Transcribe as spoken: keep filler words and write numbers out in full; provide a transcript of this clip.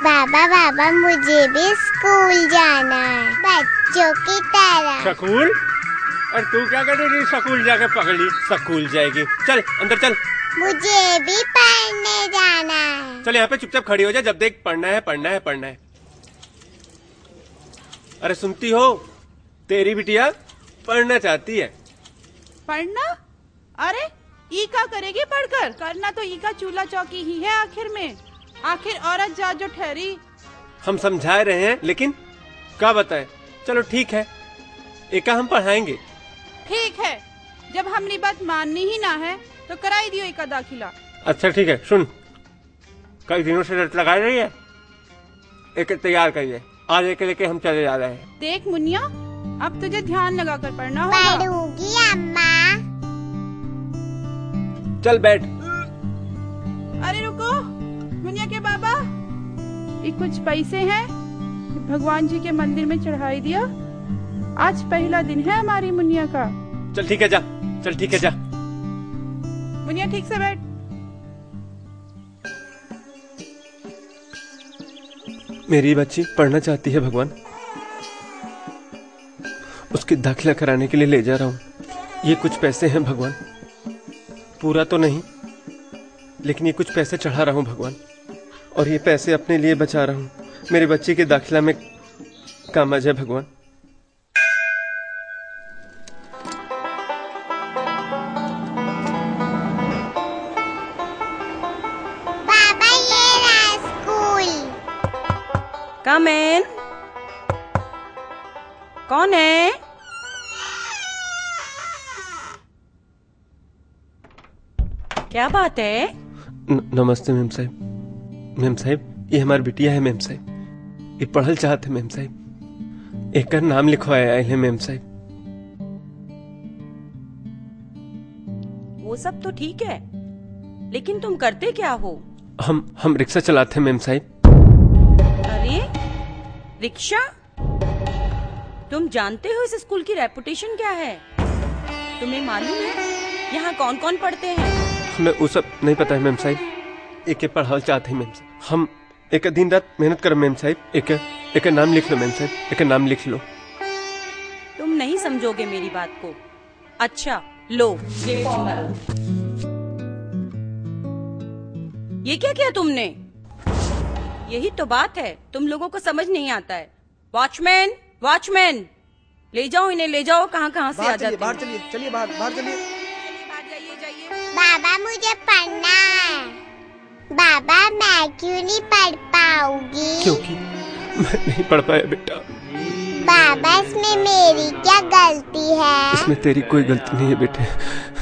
बाबा बाबा मुझे भी स्कूल जाना है बच्चों की तरह। स्कूल? और तू क्या कर रही स्कूल जाके पकड़ी? स्कूल जाएगी, चल अंदर चल। मुझे भी पढ़ने जाना है। चल यहाँ पे चुपचाप खड़ी हो जा, जब देख पढ़ना है पढ़ना है पढ़ना है। अरे सुनती हो, तेरी बिटिया पढ़ना चाहती है। पढ़ना? अरे ई का करेगी पढ़कर? करना तो ई का चूल्हा चौकी ही है आखिर में। आखिर औरत जात जो ठहरी। हम समझा रहे हैं लेकिन क्या बताएं। चलो ठीक है, एका हम पढ़ाएंगे। ठीक है, जब हमने बात माननी ही ना है तो कराई दियो एका दाखिला। अच्छा ठीक है, सुन, कई दिनों से रट लगा रही है, एक तैयार करिए, आज एक लेके हम चले जा रहे हैं। देख मुन्निया, अब तुझे ध्यान लगा कर पढ़ना होगा। पढ़ूंगी अम्मा। चल बैठ। अरे रुको मुन्निया के बाबा, ये कुछ पैसे हैं, भगवान जी के मंदिर में चढ़ाई दिया। आज पहला दिन है हमारी मुन्निया का। चल ठीक है जा, चल ठीक है जा। मुन्निया ठीक से बैठ। मेरी बच्ची पढ़ना चाहती है भगवान, उसकी दाखिला कराने के लिए ले जा रहा हूँ। ये कुछ पैसे हैं भगवान, पूरा तो नहीं लेकिन ये कुछ पैसे चढ़ा रहा हूँ भगवान, और ये पैसे अपने लिए बचा रहा हूँ। मेरे बच्चे के दाखिला में काम आ जाए भगवान। बाबा ये रहा स्कूल। कम इन। कौन है? क्या बात है? न, नमस्ते मेम साहिब। मेम साहिब, ये हमारी बिटिया है मेम साहिब, ये पढ़ल चाहते मेम साहिब, एक का नाम लिखवाया है मेम साहिब। वो सब तो ठीक है, लेकिन तुम करते क्या हो? हम हम रिक्शा चलाते मेम साहिब। अरे रिक्शा? तुम जानते हो इस स्कूल की रेपुटेशन क्या है? तुम्हें मालूम है यहाँ कौन कौन पढ़ते हैं? हमें वो सब नहीं पता है मेम साहिब, एक के पढ़ाल चाहते हैं मेम साहिब। हम एक दिन रात मेहनत करो मेम साहिब, एक एक नाम लिख लो मेम साहिब, एक नाम लिख लो। तुम नहीं समझोगे मेरी बात को। अच्छा लो ये फॉर्म भरो। ये क्या किया तुमने? यही तो बात है, तुम लोगों को समझ नहीं आता है। वॉचमैन, वॉचमैन, ले जाओ इन्हें, ले जाओ। कहाँ कहाँ से आ जाते हैं। बाहर चलिए, चलिए बाहर, बाहर चलिए। बाहर जाइए, जाइए। बाबा मुझे पढ़ना है। बाबा मैं क्यों नहीं पढ़ पाऊंगी? क्योंकि मैं नहीं पढ़ पाया बेटा। बाबा इसमें मेरी क्या गलती है? इसमें तेरी कोई गलती नहीं है बेटे।